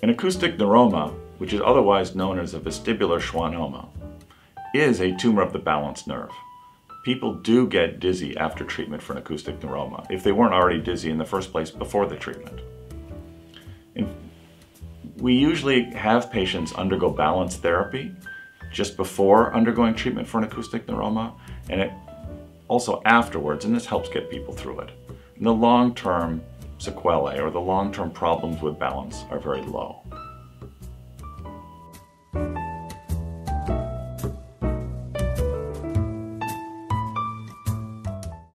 An acoustic neuroma, which is otherwise known as a vestibular schwannoma, is a tumor of the balance nerve. People do get dizzy after treatment for an acoustic neuroma, if they weren't already dizzy in the first place before the treatment. And we usually have patients undergo balance therapy just before undergoing treatment for an acoustic neuroma, and also afterwards, and this helps get people through it. And the long-term sequelae or the long-term problems with balance are very low.